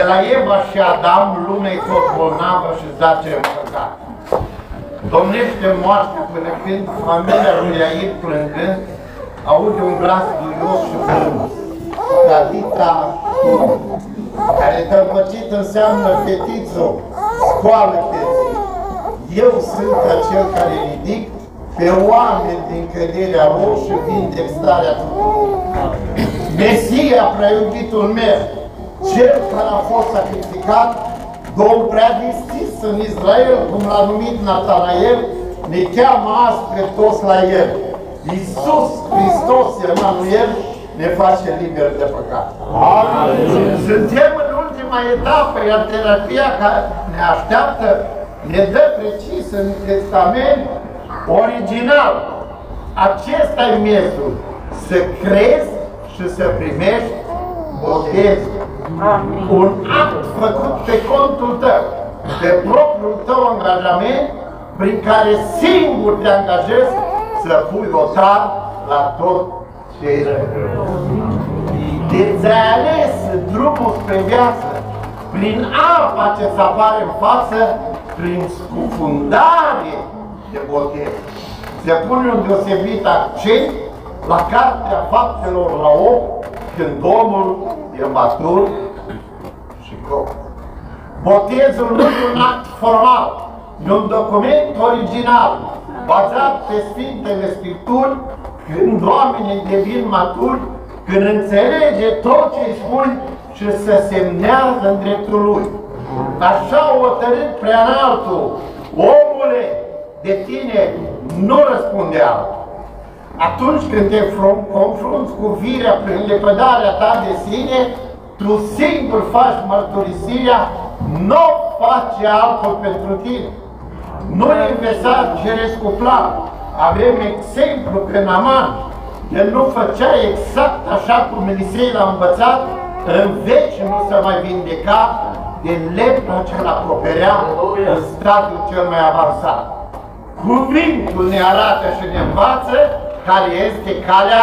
la Eva și Adam, lumea e tot bolnavă și zace în păcat. Domnește moartea până când familia lui Iair plângând aude un glas duios și frumos. Davida, care tălmăcit înseamnă fetițo, scoală-te, eu sunt acel care ridic pe oameni din căderea lor și vindec starea tuturor. Mesia, prea iubitul meu, cel care a fost sacrificat, Domnul prea distis în Israel, cum l-a numit Natanael, ne cheamă azi pe toți la El. Iisus Hristos, Emanuel, ne face liberi de păcat. Amin. Suntem în ultima etapă, iar terapia care ne așteaptă ne dă precis în Testament original. Acesta e miezul, să crezi și să primești botezul. Un act făcut pe contul tău, pe propriul tău angajament, prin care singur te angajezi să pui otar la tot ce e rău. Ți-ai ales drumul spre viață prin apa ce ți apare în față, prin scufundare de botez. Se pune un deosebit accent la Cartea Faptelor la 8, când omul e matur și gol. Botezul nu e un act formal, e un document original, bazat pe Sfintele Scripturi, când oamenii devin maturi, când înțelege tot ce îi spui și se semnează în dreptul lui. Așa o hotărât preanaltul, omule, de tine nu răspunde altul. Atunci când te confrunți cu firea prin lepădarea ta de sine, tu singur faci mărturisirea, nu face altul pentru tine. Nu e învățat ceresc cu plan. Avem exemplu că Naaman, el nu făcea exact așa cum Elisei l-a învățat, în veci nu se mai vindeca de lepra ce l-acoperea în stadiul cel mai avansat. Cuvintul ne arată și ne învață care este calea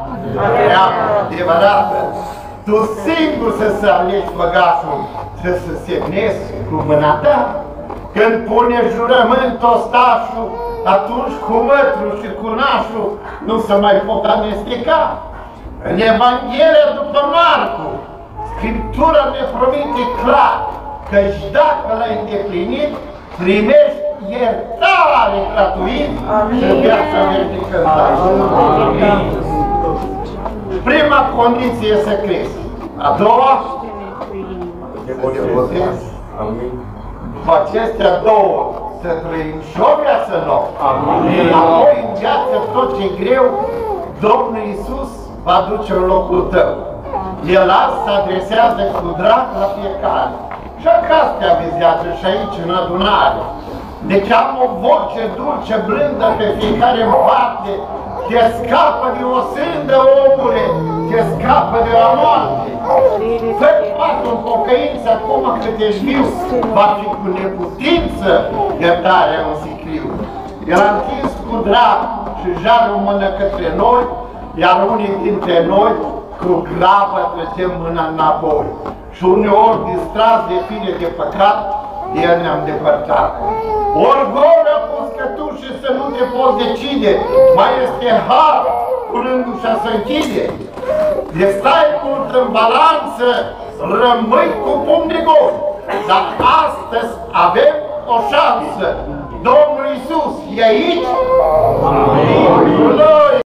adevărată. Tu singur să alegi băgașul și să semnezi cu mâna ta. Când pune jurământ ostașul, atunci cu mătrul și cu nașul nu se mai pot amesteca. În Evanghelia după Marcu, Scriptura ne promite clar că-și dacă l-ai îndeplinit, primești iertare gratuit și viața veșnică în tăi. Prima condiție să crezi. A doua, te botezi. După acestea două, să trăim și o viață nouă. Apoi în viață tot ce e greu, Domnul Iisus va duce în locul tău. El azi se adresează cu drag la fiecare. Și acasă te avizează și aici în adunare. Ne cheamă o voce dulce, blândă pe fiecare în parte. Te scapă de o sândă, omule, te scapă de la moarte. Fă pasul în pocăință acum cât ești viu, va fi cu neputință iertarea în sicriu. El a întins cu drag și jarul mână către noi, iar unii dintre noi cu grabă trecem mâna înapoi. Și uneori distras de fire de păcat, de el ne-am depărtat. Orgolă puscătușe să nu te poți decide, mai este har, curând ușa să închide. De stai mult în balanță, rămâi cu pumn de gol. Dar astăzi avem o șansă. Domnul Iisus e aici? Amin.